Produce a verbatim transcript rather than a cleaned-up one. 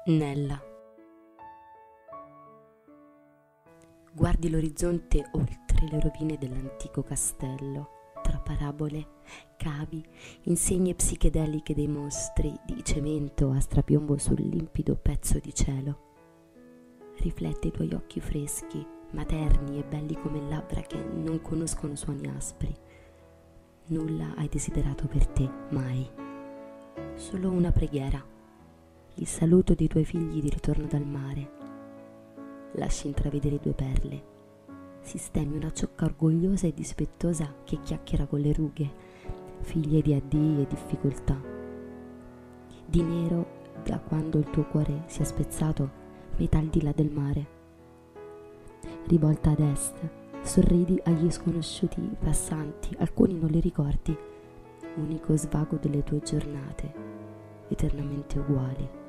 Nella. Guardi l'orizzonte oltre le rovine dell'antico castello, tra parabole, cavi, insegne psichedeliche dei mostri di cemento a strapiombo sul limpido pezzo di cielo. Riflette i tuoi occhi freschi, materni e belli come labbra che non conoscono suoni aspri. Nulla hai desiderato per te, mai. Solo una preghiera, il saluto dei tuoi figli di ritorno dal mare. Lasci intravedere due perle, sistemi una ciocca orgogliosa e dispettosa che chiacchiera con le rughe, figlie di addii e difficoltà. Di nero da quando il tuo cuore si è spezzato, metà al di là del mare. Rivolta ad est, sorridi agli sconosciuti passanti, alcuni non li ricordi, unico svago delle tue giornate, eternamente uguali.